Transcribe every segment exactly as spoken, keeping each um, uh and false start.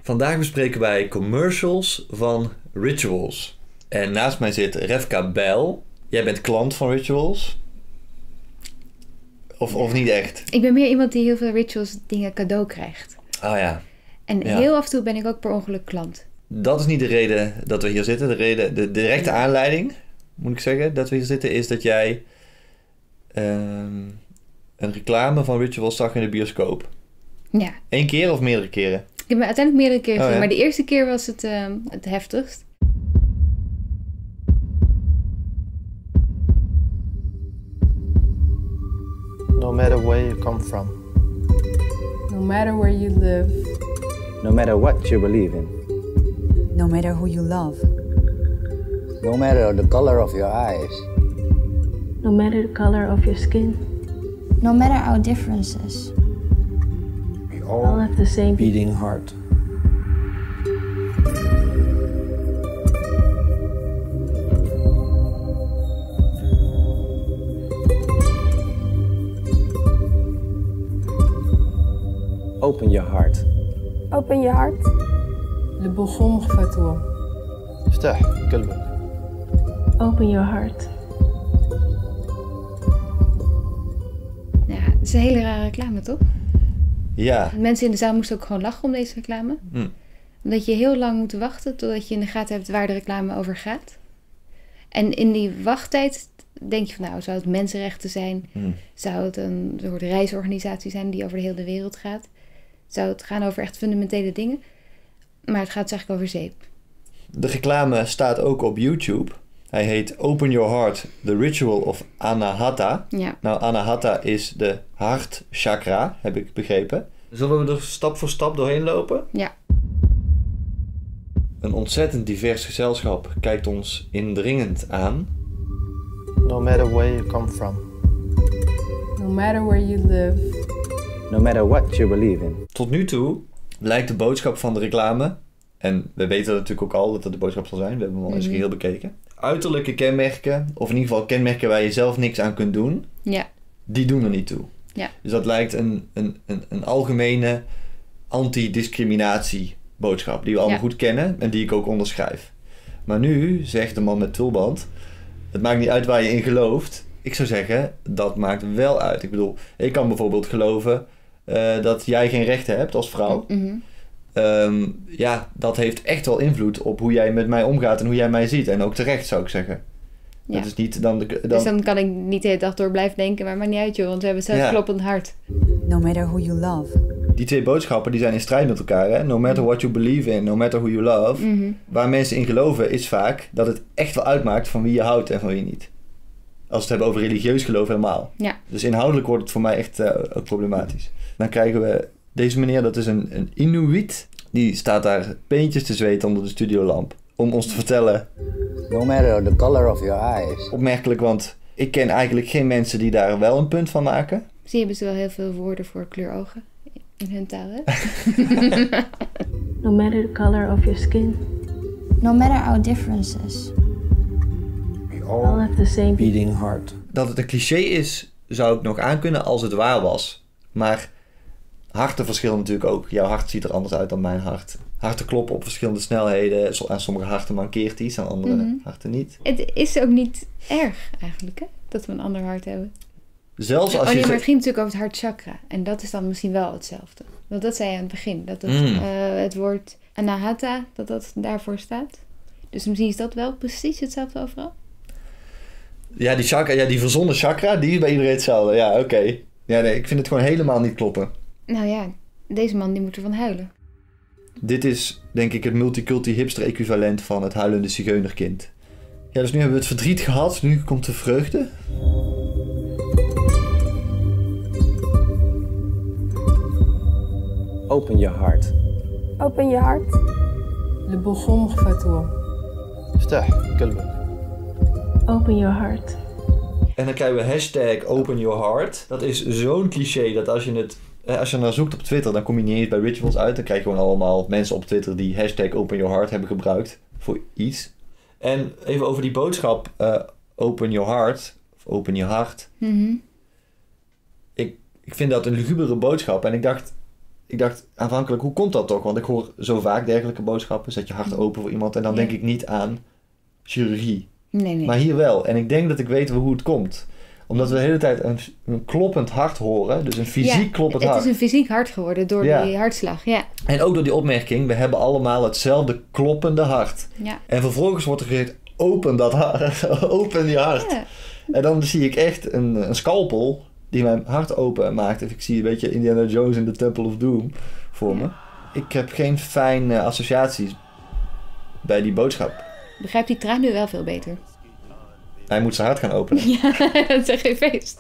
Vandaag bespreken wij commercials van Rituals. En naast mij zit Refka Bijl. Jij bent klant van Rituals. Of, of niet echt? Ik ben meer iemand die heel veel Rituals dingen cadeau krijgt. Ah ja. En Ja. heel af en toe ben ik ook per ongeluk klant. Dat is niet de reden dat we hier zitten. De, reden, de directe aanleiding, moet ik zeggen, dat we hier zitten... is dat jij um, een reclame van Rituals zag in de bioscoop. Ja. Eén keer of meerdere keren? Ik heb me uiteindelijk meerdere keren gezien, Oh, ja? maar de eerste keer was het, uh, het heftigst. No matter where you come from. No matter where you live. No matter what you believe in. No matter who you love. No matter the color of your eyes. No matter the color of your skin. No matter our differences. We All all have the same beating heart. Open your heart. Open your heart. البخوم فتوى. افتح قلبك. Open your heart. Ja, het is een hele rare reclame, toch? Ja. Mensen in de zaal moesten ook gewoon lachen om deze reclame. Hm. Omdat je heel lang moet wachten totdat je in de gaten hebt waar de reclame over gaat. En in die wachttijd denk je van nou, zou het mensenrechten zijn? Hm. Zou het een soort reisorganisatie zijn die over de hele wereld gaat? Zou het gaan over echt fundamentele dingen? Maar het gaat dus eigenlijk over zeep. De reclame staat ook op YouTube. Hij heet Open Your Heart, The Ritual of Anahata. Ja. Nou, Anahata is de hartchakra, heb ik begrepen. Zullen we er stap voor stap doorheen lopen? Ja. Een ontzettend divers gezelschap kijkt ons indringend aan. No matter where you come from. No matter where you live. No matter what you believe in. Tot nu toe lijkt de boodschap van de reclame... en we weten natuurlijk ook al dat dat de boodschap zal zijn. We hebben hem al eens Mhm. geheel bekeken. Uiterlijke kenmerken, of in ieder geval kenmerken waar je zelf niks aan kunt doen... Ja. die doen er niet toe. Ja. Dus dat lijkt een, een, een, een algemene anti-discriminatie-boodschap... die we allemaal Ja. goed kennen en die ik ook onderschrijf. Maar nu zegt de man met tulband... het maakt niet uit waar je in gelooft. Ik zou zeggen, dat maakt wel uit. Ik bedoel, ik kan bijvoorbeeld geloven... Uh, dat jij geen rechten hebt als vrouw. Mm-hmm. Um, ja, dat heeft echt wel invloed op hoe jij met mij omgaat en hoe jij mij ziet. En ook terecht, zou ik zeggen. Ja. Dat is niet dan... De, dan... Dus dan kan ik niet de hele dag door blijven denken, maar maakt niet uit joh, want we hebben zelf Ja. kloppend hart. No matter who you love. Die twee boodschappen die zijn in strijd met elkaar. Hè? No matter what you believe in, no matter who you love. Mm-hmm. Waar mensen in geloven is vaak dat het echt wel uitmaakt van wie je houdt en van wie niet. Als we het hebben over religieus geloof helemaal. Ja. Dus inhoudelijk wordt het voor mij echt uh, ook problematisch. Dan krijgen we deze meneer, dat is een, een Inuit. Die staat daar peentjes te zweten onder de studiolamp. Om ons te vertellen. No matter the color of your eyes. Opmerkelijk, want ik ken eigenlijk geen mensen die daar wel een punt van maken. Zie hebben ze wel heel veel woorden voor kleurogen in hun taal, hè? No matter the color of your skin. No matter our differences. We All all have the same beating heart. Dat het een cliché is, zou ik nog aankunnen als het waar was. Maar harten verschillen natuurlijk ook. Jouw hart ziet er anders uit dan mijn hart. Harten kloppen op verschillende snelheden. Aan sommige harten mankeert iets, aan andere Mhm. harten niet. Het is ook niet erg eigenlijk, hè? Dat we een ander hart hebben. Zelfs als Oh je... nee, maar ze- het ging natuurlijk over het hartchakra. En dat is dan misschien wel hetzelfde. Want dat zei je aan het begin. Dat het, Mm. eh, het woord anahata, dat dat daarvoor staat. Dus misschien is dat wel precies hetzelfde overal. Ja, die chakra, ja, die verzonnen chakra, die is bij iedereen hetzelfde. Ja, oké. Okay. Ja, nee, ik vind het gewoon helemaal niet kloppen. Nou ja, deze man die moet ervan huilen. Dit is, denk ik, het multiculti hipster equivalent van het huilende zigeunerkind. Ja, dus nu hebben we het verdriet gehad. Nu komt de vreugde. Open your heart. Open your heart. البخوم فتوى. افتح قلبك. Open your heart. En dan krijgen we hashtag open your heart. Dat is zo'n cliché dat als je het... Als je naar zoekt op Twitter, dan kom je niet eens bij Rituals uit. Dan krijg je gewoon allemaal mensen op Twitter die hashtag open your heart hebben gebruikt voor iets. En even over die boodschap uh, open your heart, of open je hart. Mm-hmm. Ik, ik vind dat een lugubere boodschap. En ik dacht, ik dacht aanvankelijk, hoe komt dat toch? Want ik hoor zo vaak dergelijke boodschappen. Zet je hart open voor iemand. En dan Ja. denk ik niet aan chirurgie. Nee, nee. Maar hier wel. En ik denk dat ik weet hoe het komt. Omdat we de hele tijd een, een kloppend hart horen. Dus een fysiek Ja, kloppend het hart. is een fysiek hart geworden door Ja. die hartslag. Ja. En ook door die opmerking, we hebben allemaal hetzelfde kloppende hart. Ja. En vervolgens wordt er gezegd, open dat hart. Open je hart. Ja. En dan zie ik echt een, een scalpel die mijn hart open maakt. Ik zie een beetje Indiana Jones in de Temple of Doom voor me. Ik heb geen fijne associaties bij die boodschap. Begrijpt die traan nu wel veel beter? Hij moet zijn hart gaan openen. Ja, dat is echt geen feest.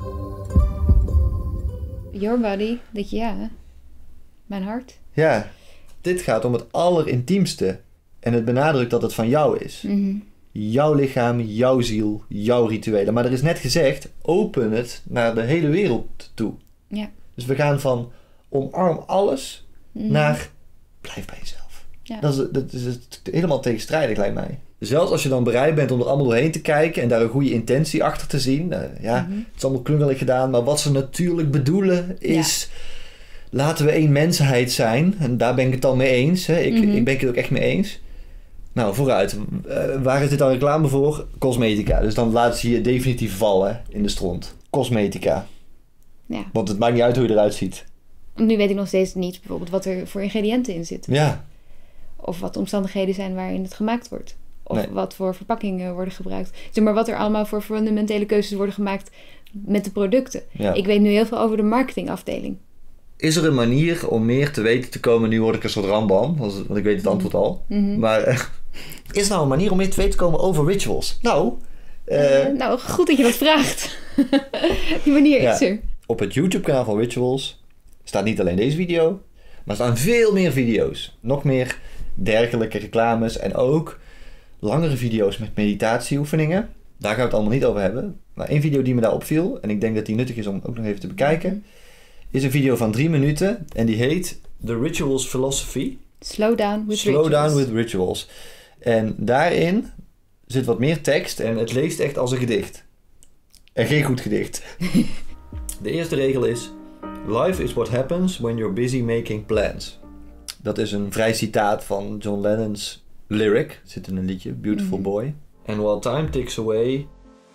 Your body, dat je ja, mijn hart. Ja, dit gaat om het allerintiemste. En het benadrukt dat het van jou is. Mm-hmm. Jouw lichaam, jouw ziel, jouw rituelen. Maar er is net gezegd, open het naar de hele wereld toe. Ja. Dus we gaan van omarm alles Mm-hmm. naar blijf bij jezelf. Ja. Dat is, dat is het helemaal tegenstrijdig, lijkt mij. Zelfs als je dan bereid bent om er allemaal doorheen te kijken en daar een goede intentie achter te zien. Uh, ja, Mm-hmm. het is allemaal klungelig gedaan, maar wat ze natuurlijk bedoelen is, laten we één mensheid zijn. En daar ben ik het dan mee eens. Hè. Ik, Mm-hmm. ik ben het ook echt mee eens. Nou, vooruit. Uh, waar is dit dan reclame voor? Cosmetica. Dus dan laten ze je definitief vallen in de stront. Cosmetica. Ja. Want het maakt niet uit hoe je eruit ziet. Nu weet ik nog steeds niet bijvoorbeeld wat er voor ingrediënten in zitten. Ja. Of wat de omstandigheden zijn waarin het gemaakt wordt. Of Nee. wat voor verpakkingen worden gebruikt. Zeg maar wat er allemaal voor fundamentele keuzes worden gemaakt met de producten. Ja. Ik weet nu heel veel over de marketingafdeling. Is er een manier om meer te weten te komen? Nu word ik een soort rambam, want want ik weet het antwoord al. Mm-hmm. Maar uh, is er nou een manier om meer te weten te komen over rituals? Nou, uh, Uh, nou, goed dat je dat vraagt. Die manier Ja. is er. op het YouTube-kanaal van Rituals staat niet alleen deze video, maar er staan veel meer video's. Nog meer dergelijke reclames en ook langere video's met meditatieoefeningen. Daar gaan we het allemaal niet over hebben. Maar één video die me daar opviel, en ik denk dat die nuttig is om ook nog even te bekijken, is een video van drie minuten en die heet The Rituals Philosophy. Slow down with Slow rituals. down with rituals. En daarin zit wat meer tekst en het leest echt als een gedicht. En geen goed gedicht. De eerste regel is: Life is what happens when you're busy making plans. Dat is een vrij citaat van John Lennon's lyric. Het zit in een liedje, Beautiful Boy. And while time ticks away,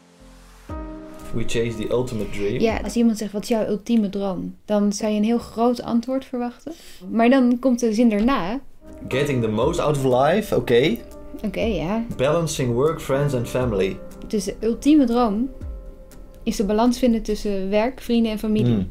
we chase the ultimate dream. Ja, als iemand zegt, wat is jouw ultieme droom? Dan zou je een heel groot antwoord verwachten. Maar dan komt de zin daarna. Getting the most out of life, oké. Oké, ja. Balancing work, friends and family. Dus de ultieme droom is de balans vinden tussen werk, vrienden en familie. Hmm.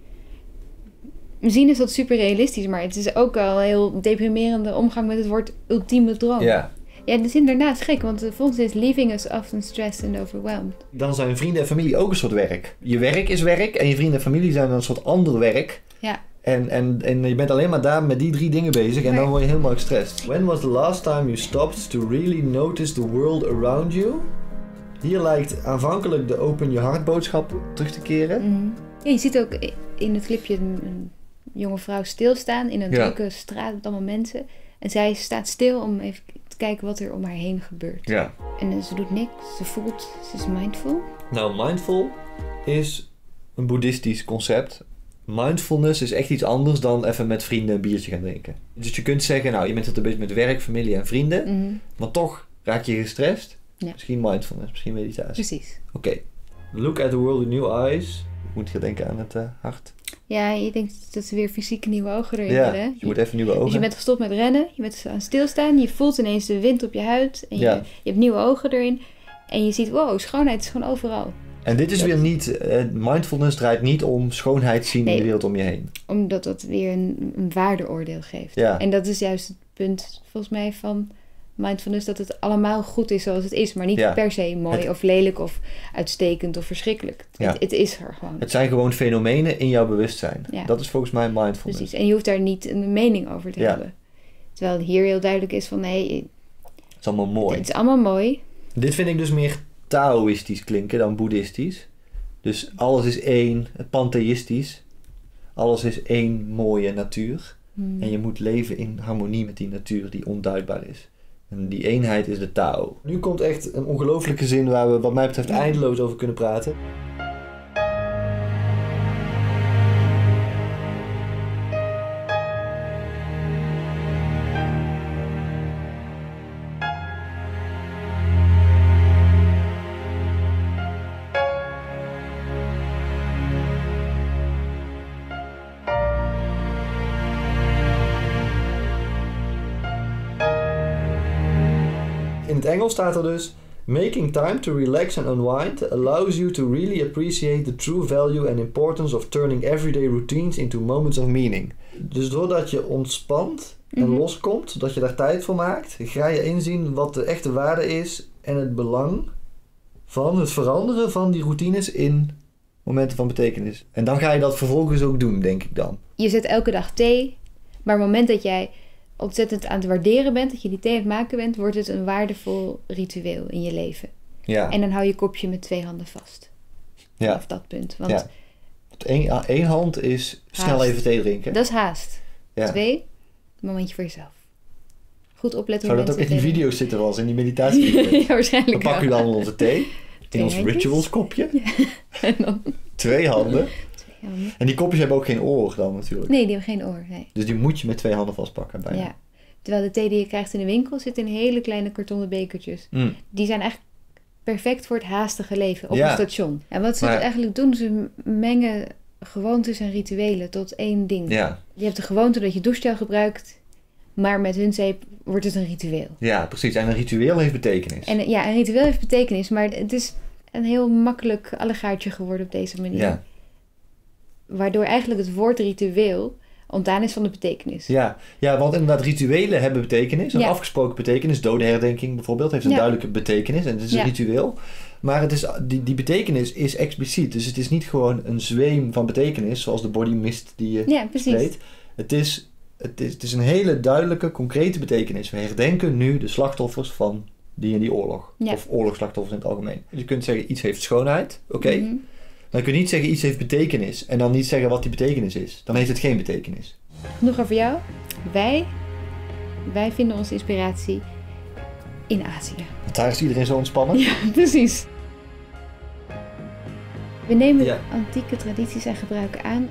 Misschien is dat super realistisch, maar het is ook al een heel deprimerende omgang met het woord ultieme droom. Ja. Ja, de zin daarna is gek, want de volgende is leaving us often stressed and overwhelmed. Dan zijn vrienden en familie ook een soort werk. Je werk is werk en je vrienden en familie zijn dan een soort ander werk. Ja. En, en, en je bent alleen maar daar met die drie dingen bezig en dan Right. word je helemaal gestrest. When was the last time you stopped to really notice the world around you? Hier lijkt aanvankelijk de open je hart boodschap terug te keren. Mhm. Ja, je ziet ook in het clipje een, een jonge vrouw stilstaan in een Ja. drukke straat met allemaal mensen. En zij staat stil om even te kijken wat er om haar heen gebeurt. Ja. En ze doet niks, ze voelt, ze is mindful. Nou, mindful is een boeddhistisch concept. Mindfulness is echt iets anders dan even met vrienden een biertje gaan drinken. Dus je kunt zeggen, nou, je bent het een beetje met werk, familie en vrienden. Mhm. Maar toch raak je gestrest. Ja. Misschien mindfulness, misschien meditatie. Precies. Oké. Look at the world with new eyes. Moet je denken aan het uh, hart. Ja, je denkt dat ze weer fysieke nieuwe ogen erin Ja, willen. je moet even nieuwe ogen. Dus je bent gestopt met rennen, je bent aan het stilstaan, je voelt ineens de wind op je huid en je, Ja. je hebt nieuwe ogen erin. En je ziet, wow, schoonheid is gewoon overal. En dit is weer niet, uh, mindfulness draait niet om schoonheid zien Nee. in de wereld om je heen. Omdat dat weer een, een waardeoordeel geeft. Ja. En dat is juist het punt, volgens mij, van mindfulness, dat het allemaal goed is zoals het is. Maar niet Ja. per se mooi Het- of lelijk of uitstekend of verschrikkelijk. Ja. Het, het is er gewoon. Het zijn gewoon fenomenen in jouw bewustzijn. Ja. Dat is volgens mij mindfulness. Precies. En je hoeft daar niet een mening over te Ja. hebben. Terwijl hier heel duidelijk is van, nee, Het is allemaal mooi. het is allemaal mooi. Dit vind ik dus meer Taoïstisch klinken dan boeddhistisch. Dus alles is één, pantheïstisch. Alles is één mooie natuur. Hmm. En je moet leven in harmonie met die natuur die onduidbaar is. En die eenheid is de Tao. Nu komt echt een ongelofelijke zin waar we wat mij betreft eindeloos over kunnen praten. Engels staat er dus... Making time to relax and unwind allows you to really appreciate the true value and importance of turning everyday routines into moments of meaning. Dus doordat je ontspant en Mhm. loskomt, dat je daar tijd voor maakt, ga je inzien wat de echte waarde is en het belang van het veranderen van die routines in momenten van betekenis. En dan ga je dat vervolgens ook doen, denk ik dan. Je zet elke dag thee, maar op het moment dat jij ontzettend aan het waarderen bent, dat je die thee aan het maken bent, wordt het een waardevol ritueel in je leven. Ja, En dan hou je kopje met twee handen vast. ja. Vanaf dat punt. Want Ja. Want één, één hand is snel Haast. even thee drinken. dat is haast. Ja. Twee, een momentje voor jezelf. Goed opletten Zou hoe dat ook in mensen die thee video's zitten als in die meditatie? ja, waarschijnlijk Dan pakken we wel. dan onze thee in Twee ons handjes. rituals kopje. En dan Twee handen. twee handen. En die kopjes hebben ook geen oor dan natuurlijk. Nee, die hebben geen oor. Nee. Dus die moet je met twee handen vastpakken bijna. Ja. Terwijl de thee die je krijgt in de winkel zit in hele kleine kartonnen bekertjes. Mm. Die zijn echt perfect voor het haastige leven op Ja. een station. En wat ze Maar- dus eigenlijk doen, ze mengen gewoontes en rituelen tot één ding. Ja. Je hebt de gewoonte dat je douchegel gebruikt, maar met hun zeep wordt het een ritueel. ja, precies. En een ritueel heeft betekenis. En ja, een ritueel heeft betekenis, maar het is een heel makkelijk allegaartje geworden op deze manier. Ja. Waardoor eigenlijk het woord ritueel ontdaan is van de betekenis. Ja. ja, want inderdaad, rituelen hebben betekenis. Een Ja. afgesproken betekenis. Dodenherdenking bijvoorbeeld heeft een Ja. duidelijke betekenis. En het is een Ja. ritueel. Maar het is, die, die betekenis is expliciet. Dus het is niet gewoon een zweem van betekenis, zoals de body mist die je Ja, precies. weet. Het is, het, is, het is een hele duidelijke, concrete betekenis. We herdenken nu de slachtoffers van die en die oorlog. Ja. Of oorlogsslachtoffers in het algemeen. Je kunt zeggen, iets heeft schoonheid. Oké. Mhm. Dan kun je niet zeggen, iets heeft betekenis. En dan niet zeggen wat die betekenis is. Dan heeft het geen betekenis. Genoeg over jou. Wij, wij vinden onze inspiratie in Azië. Want daar is iedereen zo ontspannen. Ja, precies. We nemen Ja. antieke tradities en gebruiken aan.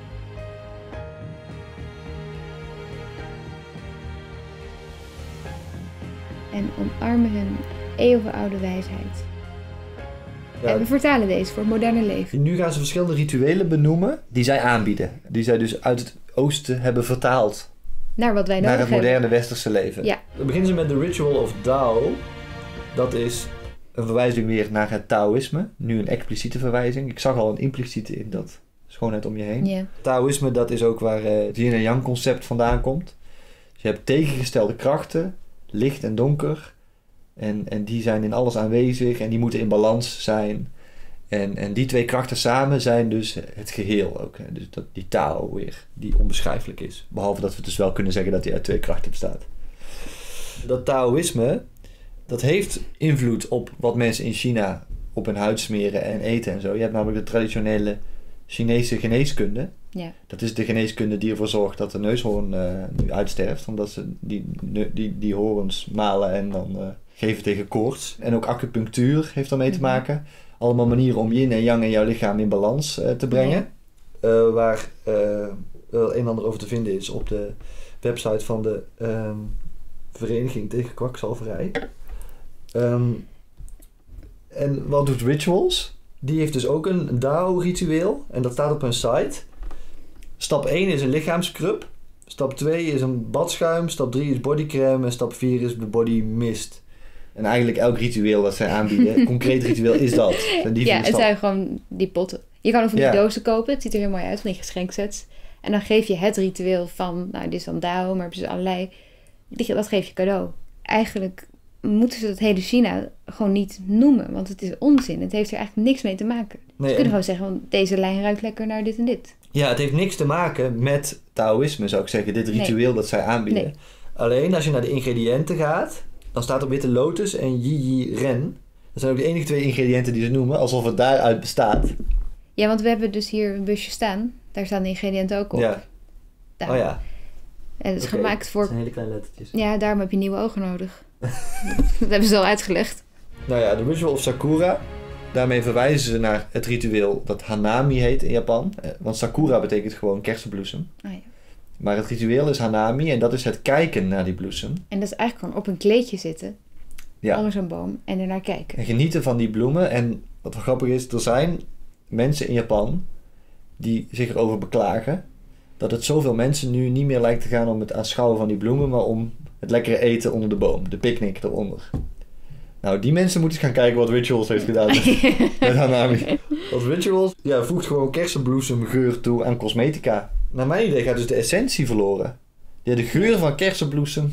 En omarmen hun eeuwenoude wijsheid. Ja. En we vertalen deze voor het moderne leven. Nu gaan ze verschillende rituelen benoemen die zij aanbieden. Die zij dus uit het oosten hebben vertaald Naar wat wij nodig naar het hebben. moderne westerse leven. Ja. Dan beginnen ze met de Ritual of Tao. Dat is een verwijzing weer naar het Taoïsme. Nu een expliciete verwijzing. Ik zag al een impliciete in dat schoonheid om je heen. Ja. Taoïsme, dat is ook waar eh, het yin en yang concept vandaan komt. Dus je hebt tegengestelde krachten, licht en donker. En, en die zijn in alles aanwezig en die moeten in balans zijn. En, en die twee krachten samen zijn dus het geheel ook. Hè. Dus dat, die Tao weer, die onbeschrijfelijk is. Behalve dat we dus wel kunnen zeggen dat die uit twee krachten bestaat. Dat Taoïsme, dat heeft invloed op wat mensen in China op hun huid smeren en eten en zo. Je hebt namelijk de traditionele Chinese geneeskunde. Ja. Dat is de geneeskunde die ervoor zorgt dat de neushoorn uh, nu uitsterft. Omdat ze die, die, die horens malen en dan uh, geven tegen koorts. En ook acupunctuur heeft daarmee te maken. Allemaal manieren om yin en yang in jouw lichaam in balans uh, te brengen. Ja. Uh, waar uh, wel een en ander over te vinden is op de website van de um, Vereniging tegen Kwakzalverij. Um, en wat doet Rituals? Die heeft dus ook een Dao-ritueel. En dat staat op hun site. Stap één is een lichaamscrub. Stap twee is een badschuim. Stap drie is bodycrème. En stap vier is de body mist. En eigenlijk elk ritueel dat zij aanbieden, concreet ritueel, is dat. Die ja, het zijn gewoon die potten. Je kan ook van die ja. dozen kopen. Het ziet er heel mooi uit, van die geschenksets. En dan geef je het ritueel van, nou, dit is dan Dao, maar dus allerlei. Dat geef je cadeau. Eigenlijk moeten ze dat hele China gewoon niet noemen, want het is onzin. Het heeft er eigenlijk niks mee te maken. Nee, ze kunnen en... gewoon zeggen, want deze lijn ruikt lekker naar dit en dit. Ja, het heeft niks te maken met Taoïsme, zou ik zeggen. Dit ritueel nee. dat zij aanbieden. Nee. Alleen als je naar de ingrediënten gaat, dan staat er witte lotus en yi yi ren. Dat zijn ook de enige twee ingrediënten die ze noemen, alsof het daaruit bestaat. Ja, want we hebben dus hier een busje staan. Daar staan de ingrediënten ook op. Ja. Daar. Oh ja. En het is okay. gemaakt voor... Dat zijn hele kleine lettertjes. Ja, daarom heb je nieuwe ogen nodig. Dat hebben ze al uitgelegd. Nou ja, de Ritual of Sakura. Daarmee verwijzen ze naar het ritueel dat Hanami heet in Japan. Want Sakura betekent gewoon kersenbloesem. Oh ja. Maar het ritueel is Hanami en dat is het kijken naar die bloesem. En dat is eigenlijk gewoon op een kleedje zitten. Ja. Onder zo'n boom en ernaar kijken. En genieten van die bloemen. En wat wel grappig is, er zijn mensen in Japan die zich erover beklagen dat het zoveel mensen nu niet meer lijkt te gaan om het aanschouwen van die bloemen, maar om het lekkere eten onder de boom. De picknick eronder. Nou, die mensen moeten eens gaan kijken wat Rituals heeft gedaan met, met Hanami. Want Rituals ja, voegt gewoon kersenbloesemgeur toe aan cosmetica. Naar mijn idee gaat dus de essentie verloren. Ja, de geur van kersenbloesem.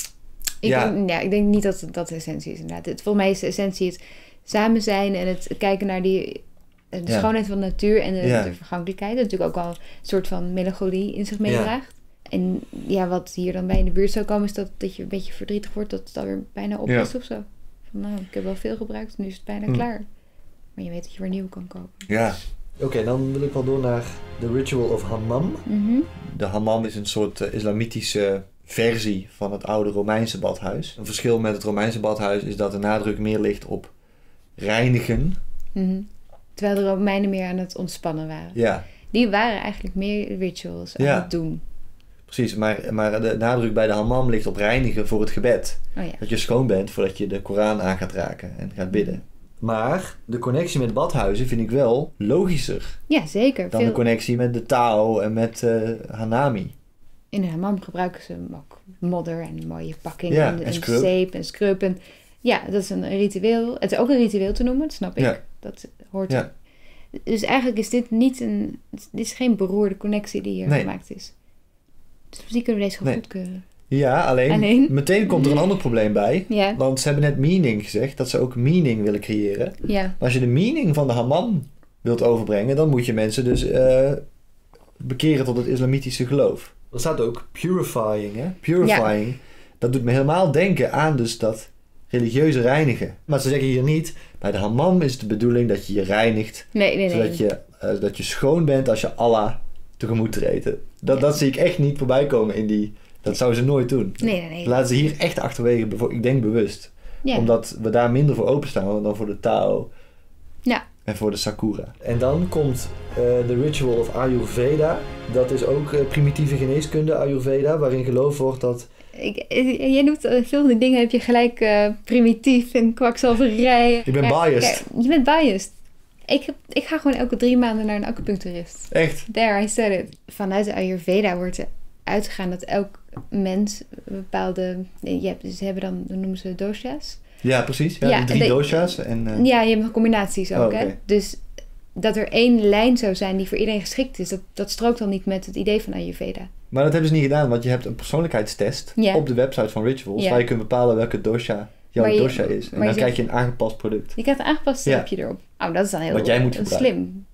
Ik, Ja. denk, ja, ik denk niet dat het dat de essentie is inderdaad. Het, volgens mij is de essentie het samen zijn en het kijken naar die de Ja. schoonheid van de natuur en de, Ja. de vergankelijkheid. Dat natuurlijk ook al een soort van melancholie in zich meedraagt. En ja, wat hier dan bij in de buurt zou komen is dat, dat je een beetje verdrietig wordt dat het alweer bijna op Ja. is of zo. Van nou, ik heb wel veel gebruikt, nu is het bijna Hm. klaar. Maar je weet dat je weer nieuw kan kopen. Ja. Oké, okay, dan wil ik wel door naar The Ritual of Hammam. Mm-hmm. De hammam is een soort uh, islamitische versie van het oude Romeinse badhuis. Een verschil met het Romeinse badhuis is dat de nadruk meer ligt op reinigen. Mm-hmm. Terwijl de Romeinen meer aan het ontspannen waren. Ja. Die waren eigenlijk meer rituals aan Ja. het doen. Precies, maar, maar de nadruk bij de hammam ligt op reinigen voor het gebed. Oh ja. Dat je schoon bent voordat je de Koran aan gaat raken en gaat bidden. Maar de connectie met badhuizen vind ik wel logischer Ja, zeker. dan Veel... de connectie met de Tao en met uh, Hanami. In de hammam gebruiken ze ook modder en mooie pakking Ja, en, en en scrub. zeep en scrub. En, ja, dat is een ritueel. Het is ook een ritueel te noemen, dat snap ik. Ja. Dat hoort Ja. er. Dus eigenlijk is dit niet een... Dit is geen beroerde connectie die hier Nee. gemaakt is. Dus die kunnen we deze gewoon Nee. goedkeuren. Ja, alleen, Alleen? meteen komt er een ander probleem bij. Ja, Want ze hebben net meaning gezegd, dat ze ook meaning willen creëren. ja. Maar als je de meaning van de hammam wilt overbrengen, dan moet je mensen dus uh, bekeren tot het islamitische geloof. Er staat ook purifying, hè? Purifying. Ja. Dat doet me helemaal denken aan dus dat religieuze reinigen. Maar ze zeggen hier niet, bij de hammam is het de bedoeling dat je je reinigt. Nee, nee, nee. Zodat je, uh, dat je schoon bent als je Allah tegemoet treedt. Dat, ja. dat zie ik echt niet voorbij komen in die... Dat zouden ze nooit doen. Nee, nee, nee. Dat laten ze hier echt achterwege, ik denk bewust. Ja. Omdat we daar minder voor openstaan dan voor de Tao. Ja. En voor de Sakura. En dan komt uh, The Ritual of Ayurveda. Dat is ook uh, primitieve geneeskunde, Ayurveda, waarin geloofd wordt dat... Ik, jij noemt uh, veel van die dingen, heb je gelijk uh, primitief en kwakzalverij. Ik ben ja, biased. Ja, je bent biased. Ik, heb, ik ga gewoon elke drie maanden naar een acupuncturist. Echt? There, I said it. Vanuit de Ayurveda wordt er uitgegaan dat elk mens bepaalde... Je hebt, ze hebben dan, dan noemen ze dosha's. Ja, precies. Ja, Ja, de drie de, dosha's. En, uh... Ja, je hebt nog combinaties ook. Oh, okay. Hè? Dus dat er één lijn zou zijn die voor iedereen geschikt is, dat, dat strookt dan niet met het idee van Ayurveda. Maar dat hebben ze niet gedaan, want je hebt een persoonlijkheidstest ja. op de website van Rituals, ja. waar je kunt bepalen welke dosha jouw je, dosha is. En dan je krijg je een aangepast product. Je krijgt een aangepast stipje ja. erop. Oh, dat is dan heel Wat jij moet slim.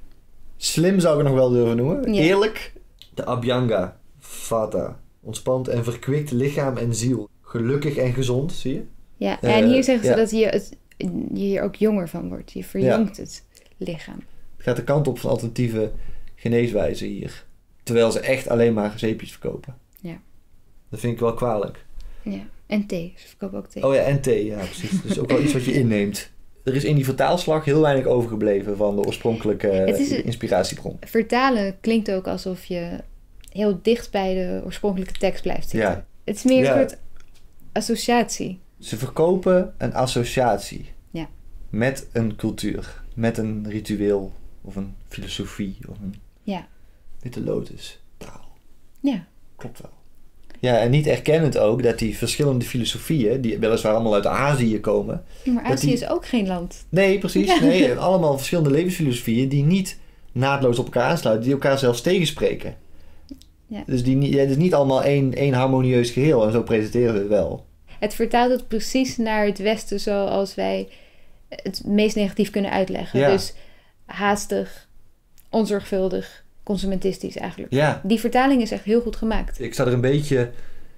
Slim zou ik het nog wel durven noemen. Ja. Eerlijk. De Abhyanga Vata. Ontspant en verkwikt lichaam en ziel. Gelukkig en gezond, zie je? Ja, uh, en hier zeggen ze ja. dat je, het, je hier ook jonger van wordt. Je verjongt ja. het lichaam. Het gaat de kant op van alternatieve geneeswijzen hier. Terwijl ze echt alleen maar zeepjes verkopen. Ja. Dat vind ik wel kwalijk. Ja, en thee. Ze verkopen ook thee. Oh ja, en thee. Ja, precies. Dat is ook wel iets wat je inneemt. Er is in die vertaalslag heel weinig overgebleven van de oorspronkelijke het is, inspiratiebron. Vertalen klinkt ook alsof je heel dicht bij de oorspronkelijke tekst blijft zitten. Ja. Het is meer een ja. soort associatie. Ze verkopen een associatie. Ja. Met een cultuur. Met een ritueel. Of een filosofie. Of een ja. witte lotus. Taal. Ja. Klopt wel. Ja, en niet erkennend ook dat die verschillende filosofieën, die weliswaar allemaal uit Azië komen. Ja, maar Azië die... is ook geen land. Nee, precies. Ja. Nee, allemaal verschillende levensfilosofieën die niet naadloos op elkaar aansluiten, die elkaar zelfs tegenspreken. Ja. Dus die, ja, het is niet allemaal één, één harmonieus geheel en zo presenteren we het wel. Het vertaalt het precies naar het Westen zoals wij het meest negatief kunnen uitleggen. Ja. Dus haastig, onzorgvuldig, consumentistisch eigenlijk. Ja. Die vertaling is echt heel goed gemaakt. Ik sta er een beetje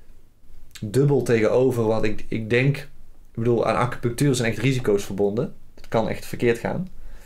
dubbel tegenover, want ik, ik denk, ik bedoel, aan acupunctuur zijn echt risico's verbonden. Het kan echt verkeerd gaan.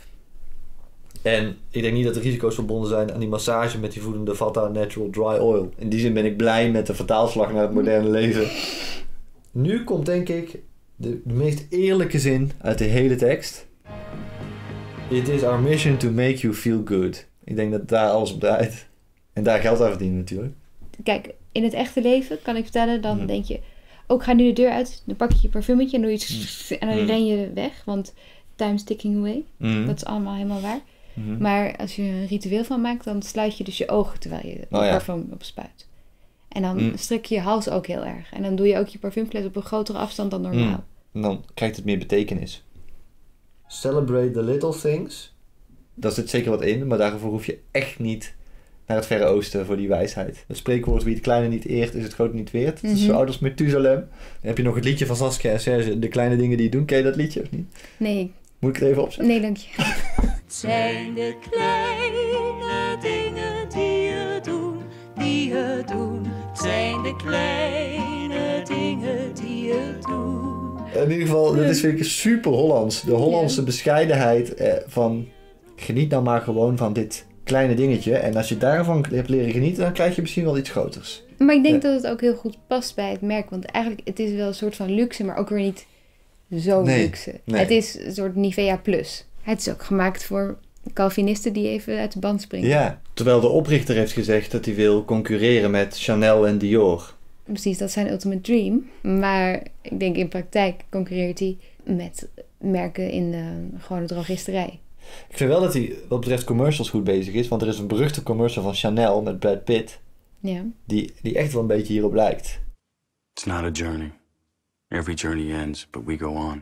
En ik denk niet dat er risico's verbonden zijn aan die massage met die voedende Vata Natural Dry Oil. In die zin ben ik blij met de vertaalslag naar het moderne leven. Nu komt denk ik de, de meest eerlijke zin uit de hele tekst. It is our mission to make you feel good. Ik denk dat daar alles op draait. En daar geld aan verdienen natuurlijk. Kijk, in het echte leven kan ik vertellen, dan mm. denk je... Oh, ik ga nu de deur uit, dan pak je je parfumetje en doe je iets... Mm. En dan mm. ren je weg, want time's ticking away. Mm. Dat is allemaal helemaal waar. Mm-hmm. Maar als je een ritueel van maakt, dan sluit je dus je ogen terwijl je je oh, parfum ja. op spuit. En dan mm. strek je je hals ook heel erg. En dan doe je ook je parfumfles op een grotere afstand dan normaal. Mm. En dan krijgt het meer betekenis. Celebrate the little things. Daar zit zeker wat in, maar daarvoor hoef je echt niet naar het Verre Oosten voor die wijsheid. Het spreekwoord wie het kleine niet eert, is het grote niet weert. Het Mm-hmm. is zo oud als Methusalem. Dan heb je nog het liedje van Saskia en Serge, de kleine dingen die je doen. Ken je dat liedje of niet? Nee, Moet ik het even opzetten? nee dank je. Het zijn de kleine dingen die je doen, die je doen. Het zijn de kleine dingen die je doen. In ieder geval, dit is vind ik super Hollands. De Hollandse bescheidenheid eh, van geniet nou maar gewoon van dit kleine dingetje. En als je daarvan hebt leren genieten, dan krijg je misschien wel iets groters. Maar ik denk Ja. dat het ook heel goed past bij het merk. Want eigenlijk, het is wel een soort van luxe, maar ook weer niet zo Nee, luxe. nee. Het is een soort Nivea Plus. Het is ook gemaakt voor Calvinisten die even uit de band springen. Ja, terwijl de oprichter heeft gezegd dat hij wil concurreren met Chanel en Dior. Precies, dat is zijn ultimate dream. Maar ik denk in praktijk concurreert hij met merken in de gewone drogisterij. Ik vind wel dat hij wat betreft commercials goed bezig is. Want er is een beruchte commercial van Chanel met Brad Pitt. Ja. Die, die echt wel een beetje hierop lijkt. It's not a journey. Every journey ends, but we go on.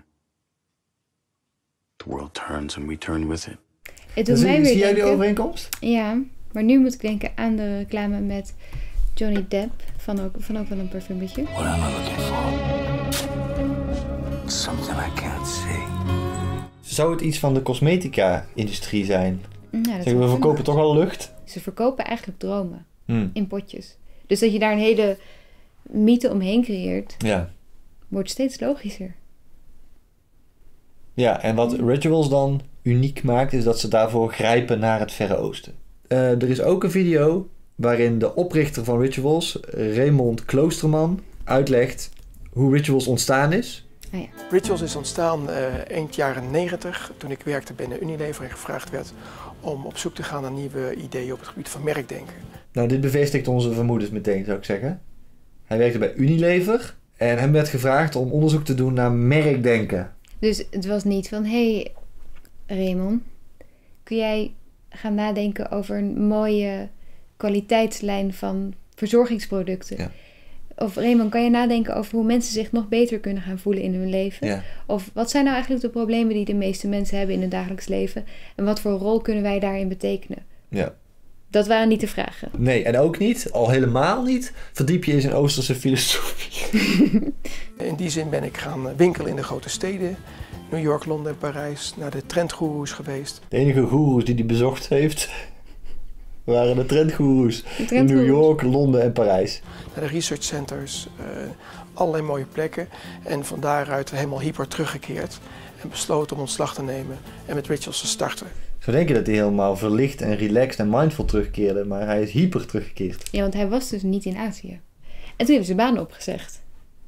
The world turns and we turn with it. Het doet Zie, mij weer zie jij die denken- overeenkomst? Ja, maar nu moet ik denken aan de reclame met Johnny Depp van ook, van ook wel een parfumetje. What am I looking for? Something I can't see. Zou het iets van de cosmetica-industrie zijn? Ja, dat Zeggen we zou verkopen kunnen. toch al lucht? Ze verkopen eigenlijk dromen Hmm. in potjes. Dus dat je daar een hele mythe omheen creëert, Ja. wordt steeds logischer. Ja, en wat Rituals dan uniek maakt, is dat ze daarvoor grijpen naar het Verre Oosten. Uh, er is ook een video waarin de oprichter van Rituals, Raymond Kloosterman, uitlegt hoe Rituals ontstaan is. Ah ja. Rituals is ontstaan uh, eind jaren negentig, toen ik werkte binnen Unilever en gevraagd werd om op zoek te gaan naar nieuwe ideeën op het gebied van merkdenken. Nou, dit bevestigt onze vermoedens meteen, zou ik zeggen. Hij werkte bij Unilever en hem werd gevraagd om onderzoek te doen naar merkdenken. Dus het was niet van, hé hey, Raymond, kun jij gaan nadenken over een mooie kwaliteitslijn van verzorgingsproducten? Ja. Of Raymond, kan je nadenken over hoe mensen zich nog beter kunnen gaan voelen in hun leven? Ja. Of wat zijn nou eigenlijk de problemen die de meeste mensen hebben in hun dagelijks leven? En wat voor rol kunnen wij daarin betekenen? Ja. Dat waren niet de vragen. Nee, en ook niet, al helemaal niet, verdiep je eens in Oosterse filosofie. In die zin ben ik gaan winkelen in de grote steden. New York, Londen en Parijs. Naar de trendgoeroes geweest. De enige goeroes die hij bezocht heeft, waren de trendgoeroes. De In trendgoeroes. New York, Londen en Parijs. Naar de research centers. Uh, allerlei mooie plekken. En van daaruit helemaal hyper teruggekeerd. En besloten om ontslag te nemen en met Rituals te starten. Ik zou denken dat hij helemaal verlicht en relaxed en mindful terugkeerde, maar hij is hyper teruggekeerd. Ja, want hij was dus niet in Azië. En toen hebben ze baan opgezegd.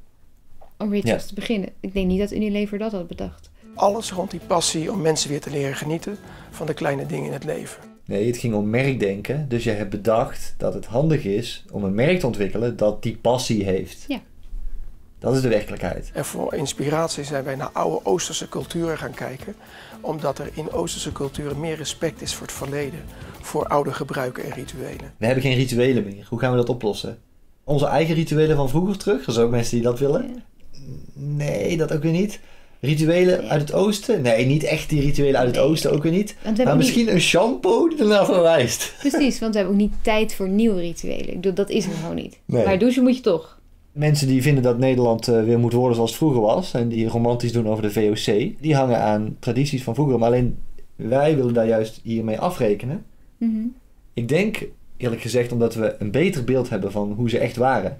Om Rituals Ja. te beginnen. Ik denk niet dat Unilever dat had bedacht. Alles rond die passie om mensen weer te leren genieten van de kleine dingen in het leven. Nee, het ging om merkdenken, dus je hebt bedacht dat het handig is om een merk te ontwikkelen dat die passie heeft. Ja. Dat is de werkelijkheid. En voor inspiratie zijn wij naar oude Oosterse culturen gaan kijken. Omdat er in Oosterse culturen meer respect is voor het verleden. Voor oude gebruiken en rituelen. We hebben geen rituelen meer. Hoe gaan we dat oplossen? Onze eigen rituelen van vroeger terug? Er zijn ook mensen die dat willen. Ja. Nee, dat ook weer niet. Rituelen Nee. uit het oosten? Nee, niet echt die rituelen uit het Nee. oosten ook weer niet. Want we hebben Maar ook misschien een shampoo die ernaar verwijst. niet, precies, want we hebben ook niet tijd voor nieuwe rituelen. Ik bedoel, dat is er gewoon niet. Nee. Maar douchen moet je toch. Mensen die vinden dat Nederland uh, weer moet worden zoals het vroeger was. En die romantisch doen over de V O C. Die hangen aan tradities van vroeger. Maar alleen wij willen daar juist hiermee afrekenen. Mm-hmm. Ik denk eerlijk gezegd omdat we een beter beeld hebben van hoe ze echt waren.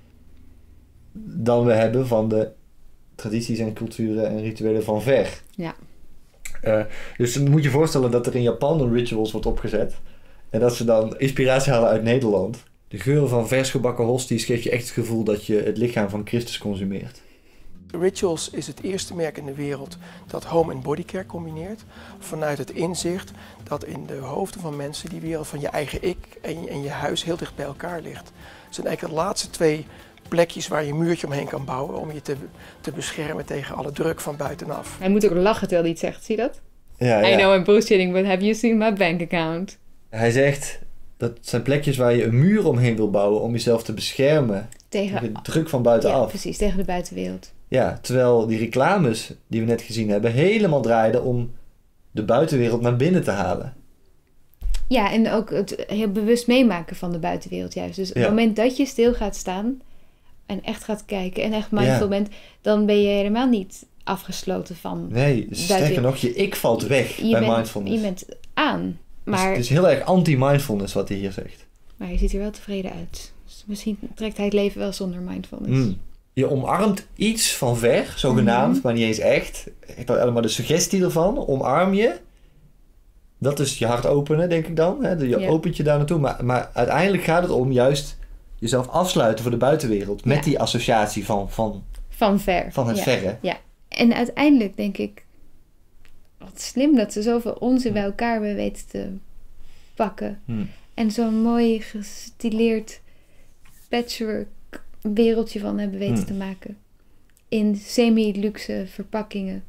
Dan we hebben van de tradities en culturen en rituelen van ver. Ja. Uh, dus dan moet je voorstellen dat er in Japan een rituals wordt opgezet. En dat ze dan inspiratie halen uit Nederland. De geur van vers gebakken hosties geeft je echt het gevoel dat je het lichaam van Christus consumeert. Rituals is het eerste merk in de wereld dat home en bodycare combineert. Vanuit het inzicht dat in de hoofden van mensen die wereld van je eigen ik en je, en je huis heel dicht bij elkaar ligt. Het zijn eigenlijk de laatste twee plekjes waar je een muurtje omheen kan bouwen om je te, te beschermen tegen alle druk van buitenaf. Hij moet ook lachen terwijl hij het zegt, zie je dat? Ja, I ja. know I'm bullshitting, but have you seen my bank account? Hij zegt dat zijn plekjes waar je een muur omheen wil bouwen om jezelf te beschermen Tegen, tegen de druk van ja, buitenaf. precies, tegen de buitenwereld. Ja, terwijl die reclames die we net gezien hebben helemaal draaiden om de buitenwereld naar binnen te halen. Ja, en ook het heel bewust meemaken van de buitenwereld juist. Dus op Ja. het moment dat je stil gaat staan en echt gaat kijken en echt mindful Ja. bent, dan ben je helemaal niet afgesloten van Nee, sterker buiten- nog, je ik valt weg je bij bent, mindfulness. Je bent aan, Dus maar, het is heel erg anti-mindfulness wat hij hier zegt. maar je ziet er wel tevreden uit. Dus misschien trekt hij het leven wel zonder mindfulness. Mm. Je omarmt iets van ver, zogenaamd, Mhm. maar niet eens echt. Echt alleen maar de suggestie ervan, omarm je. Dat is je hart openen, denk ik dan. Hè? Je Ja. opent je daar naartoe. Maar, maar uiteindelijk gaat het om juist jezelf afsluiten voor de buitenwereld. Met Ja. die associatie van, van, Van ver. van het ja. verre. Ja. En uiteindelijk denk ik, wat slim dat ze zoveel onzin bij elkaar hebben weten te pakken. Hmm. En zo'n mooi gestileerd patchwork wereldje van hebben weten Hmm. te maken. In semi-luxe verpakkingen.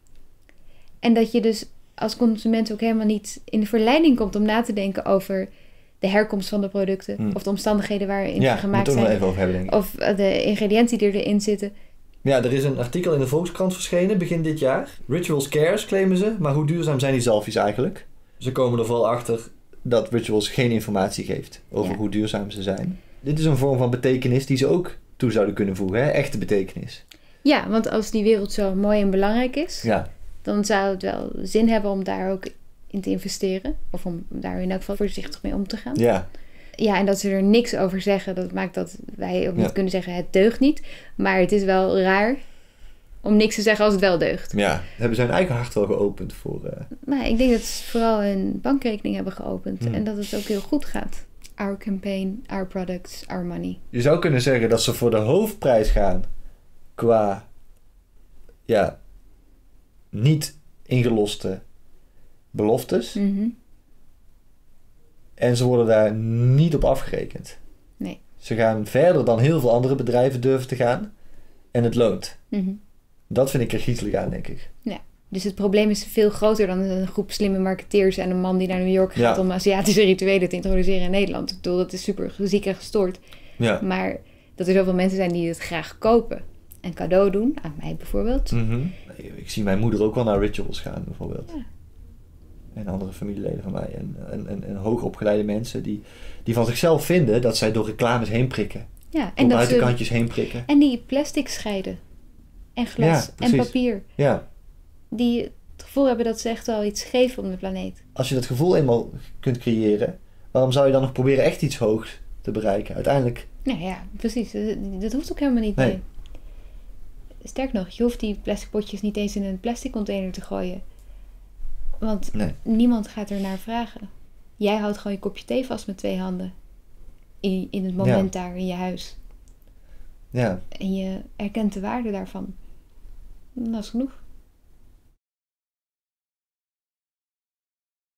En dat je dus als consument ook helemaal niet in de verleiding komt om na te denken over de herkomst van de producten. Hmm. Of de omstandigheden waarin Ja, ze gemaakt moeten we zijn. nog even over hebben, denk ik. Of eh, de ingrediënten die erin zitten. Ja, er is een artikel in de Volkskrant verschenen begin dit jaar. Rituals cares, claimen ze. Maar hoe duurzaam zijn die zalfjes eigenlijk? Ze komen er vooral achter dat Rituals geen informatie geeft over Ja. hoe duurzaam ze zijn. Dit is een vorm van betekenis die ze ook toe zouden kunnen voegen. Hè? Echte betekenis. Ja, want als die wereld zo mooi en belangrijk is, Ja, dan zou het wel zin hebben om daar ook in te investeren. Of om daar in elk geval voorzichtig mee om te gaan. ja. Ja, en dat ze er niks over zeggen, dat maakt dat wij ook niet Ja. kunnen zeggen het deugt niet. Maar het is wel raar om niks te zeggen als het wel deugt. ja. Hebben ze hun eigen hart wel geopend voor... eh, Maar ik denk dat ze vooral hun bankrekening hebben geopend. Hmm. En dat het ook heel goed gaat. Our campaign, our products, our money. Je zou kunnen zeggen dat ze voor de hoofdprijs gaan qua ja, niet ingeloste beloftes. Mhm. En ze worden daar niet op afgerekend. Nee. Ze gaan verder dan heel veel andere bedrijven durven te gaan. En het loont. Mhm. Dat vind ik er griezelig aan, denk ik. Ja. Dus het probleem is veel groter dan een groep slimme marketeers en een man die naar New York gaat Ja. om Aziatische rituelen te introduceren in Nederland. Ik bedoel, dat is super ziek en gestoord. Ja. Maar dat er zoveel mensen zijn die het graag kopen. En cadeau doen, aan mij bijvoorbeeld. Mhm. Ik zie mijn moeder ook wel naar Rituals gaan, bijvoorbeeld. Ja. En andere familieleden van mij. En, en, en, en hoogopgeleide mensen die, die van zichzelf vinden dat zij door reclames heen prikken. Ja, Door en, dat ze, buitenkantjes heen prikken. en die plastic scheiden. En glas Ja, en precies. papier. Ja. Die het gevoel hebben dat ze echt wel iets geven om de planeet. Als je dat gevoel eenmaal kunt creëren, waarom zou je dan nog proberen echt iets hoogs te bereiken? Uiteindelijk, Nou ja, precies. Dat, dat hoeft ook helemaal niet. Nee. Nee. Sterk nog, je hoeft die plastic potjes niet eens in een plastic container te gooien. Want nee. niemand gaat er naar vragen. Jij houdt gewoon je kopje thee vast met twee handen. In, in het moment daar in je huis. Ja. En je erkent de waarde daarvan. Dat is genoeg.